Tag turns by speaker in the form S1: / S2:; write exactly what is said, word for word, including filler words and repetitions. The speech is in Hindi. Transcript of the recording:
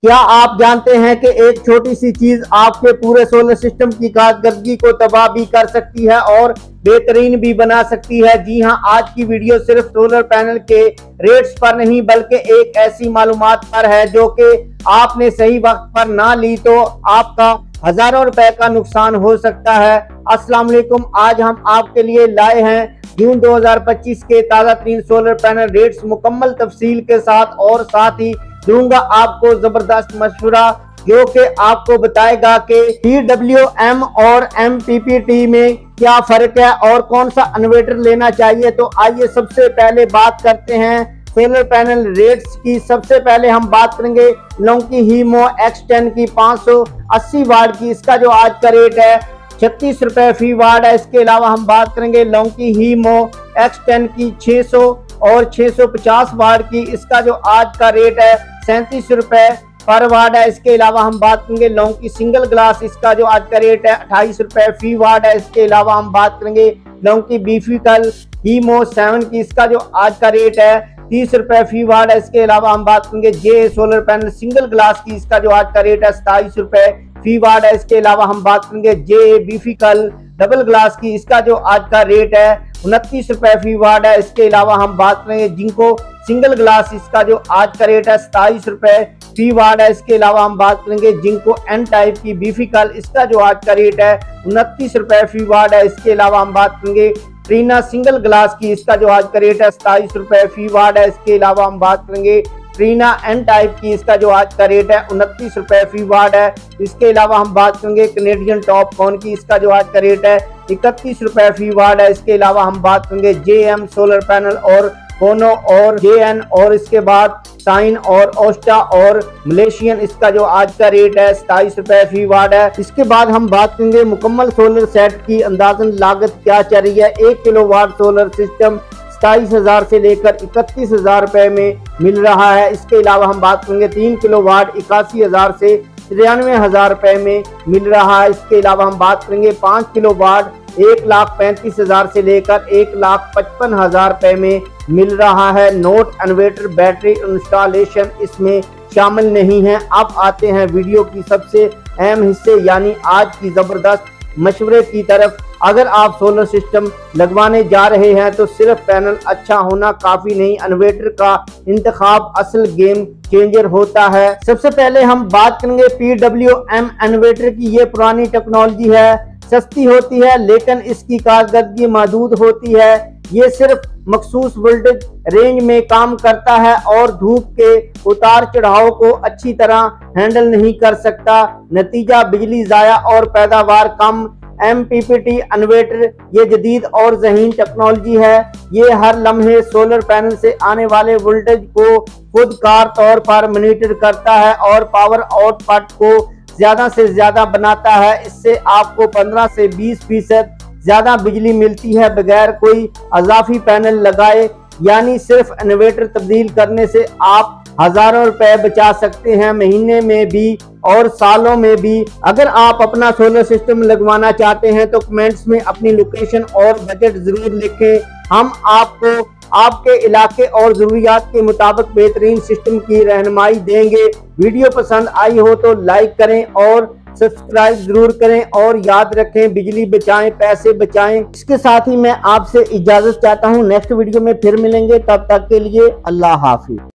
S1: क्या आप जानते हैं कि एक छोटी सी चीज आपके पूरे सोलर सिस्टम की कारकर्दगी को तबाह भी कर सकती है और बेहतरीन भी बना सकती है। जी हां, आज की वीडियो सिर्फ सोलर पैनल के रेट्स पर नहीं बल्कि एक ऐसी मालूमात पर है जो कि आपने सही वक्त पर ना ली तो आपका हजारों रुपए का नुकसान हो सकता है। अस्सलाम वालेकुम, आज हम आपके लिए लाए हैं जून दो हज़ार पच्चीस के ताज़ा तरीन सोलर पैनल रेट्स मुकम्मल तफसील के साथ, और साथ ही दूंगा आपको जबरदस्त मशवरा जो कि आपको बताएगा कि पी डब्ल्यू एम और एम पी पी टी में क्या फर्क है और कौन सा इन्वर्टर लेना चाहिए। तो आइए सबसे पहले बात करते हैं सोलर पैनल रेट्स की। सबसे पहले हम बात करेंगे लोंगी ही-मो एक्स टेन की पाँच सौ अस्सी वाट की। इसका जो आज का रेट है छत्तीस रुपए फी वाट है। इसके अलावा हम बात करेंगे लोंगी ही-मो एक्स टेन की छह सौ और छह सौ पचास वाट की। इसका जो आज का रेट है सैंतीस रुपए पर वाट है। इसके अलावा हम बात करेंगे लोंगी सिंगल ग्लास, इसका जो आज का रेट है अट्ठाईस रुपए फी वाट है। इसके अलावा हम बात करेंगे लोंगी बिफिकल ही-मो सेवन की, इसका जो आज का रेट है तीस रुपए फी वाट है। इसके अलावा हम बात करेंगे जे सोलर पैनल सिंगल ग्लास की, इसका जो आज का रेट है सताईस रुपए फी वाट है। इसके अलावा हम बात करेंगे जे बिफिकल डबल ग्लास की, इसका जो आज का रेट है उनतीस रुपए फी वाट है। इसके अलावा हम बात करेंगे जिंको सिंगल ग्लास, इसका जो आज का रेट है सताईस रुपए फी वाट है। इसके अलावा हम बात करेंगे जिंको एन टाइप की बिफिकल, इसका जो आज का रेट है उनतीस रुपए फी वाट है। इसके अलावा हम बात करेंगे ट्रीना सिंगल ग्लास की, इसका जो आज का रेट है सताईस रुपए फी वाट है। इसके अलावा हम बात करेंगे ट्रीना एन टाइप की, इसका जो आज का रेट है उनतीस रुपए फी वाट है। इसके अलावा हम बात करेंगे कनेडियन टॉपकॉन की, इसका जो आज का रेट है इकतीस रुपए फी वाट है। इसके अलावा हम बात करेंगे जे एम सोलर पैनल और कोनो और जे एन, और इसके बाद साइन और ओस्टा और मलेशियन, इसका जो आज का रेट है सताईस रुपए फी वाट है। इसके बाद हम बात करेंगे मुकम्मल सोलर सेट की अंदाजन लागत क्या चल रही है। एक किलो वाट सोलर सिस्टम सताईस हजार से लेकर इकतीस हजार रुपए में मिल रहा है। इसके अलावा हम बात करेंगे तीन किलो वाट इक्यासी हजार से तिरानवे हजार रुपए में मिल रहा है। इसके अलावा हम बात करेंगे पाँच किलो वाट एक लाख पैंतीस हजार से लेकर एक लाख पचपन हजार रुपए में मिल रहा है। नोट इन्वर्टर बैटरी इंस्टॉलेशन इसमें शामिल नहीं है। अब आते हैं वीडियो की सबसे अहम हिस्से यानी आज की जबरदस्त मशवरे की तरफ। अगर आप सोलर सिस्टम लगवाने जा रहे हैं तो सिर्फ पैनल अच्छा होना काफी नहीं, इन्वर्टर का इंतखाब असल गेम चेंजर होता है। सबसे पहले हम बात करेंगे पी डब्ल्यू एम इन्वर्टर की। ये पुरानी टेक्नोलॉजी है, सस्ती होती है लेकिन इसकी कारकर्दगी महदूद होती है। ये सिर्फ मखसूस वोल्टेज रेंज में काम करता है और धूप के उतार चढ़ाव को अच्छी तरह हैंडल नहीं कर सकता। नतीजा बिजली जाया और पैदावार कम। M P P T inverter ये जदीद और ज़हीन टेक्नोलॉजी है। ये हर लम्हे सोलर पैनल से आने वाले वोल्टेज को खुदकार तौर पर मॉनिटर करता है और पावर आउटपुट को ज्यादा से ज्यादा बनाता है। इससे आपको पंद्रह से बीस फीसद ज्यादा बिजली मिलती है बगैर कोई अजाफी पैनल लगाए। यानी सिर्फ इन्वर्टर तब्दील करने से आप हजारों रुपए बचा सकते हैं, महीने में भी और सालों में भी। अगर आप अपना सोलर सिस्टम लगवाना चाहते हैं तो कमेंट्स में अपनी लोकेशन और बजट जरूर लिखें। हम आपको आपके इलाके और जरूरियात के मुताबिक बेहतरीन सिस्टम की रहनुमाई देंगे। वीडियो पसंद आई हो तो लाइक करें और सब्सक्राइब जरूर करें, और याद रखें बिजली बचाएं पैसे बचाएं। इसके साथ ही मैं आपसे इजाजत चाहता हूं, नेक्स्ट वीडियो में फिर मिलेंगे, तब तक के लिए अल्लाह हाफिज।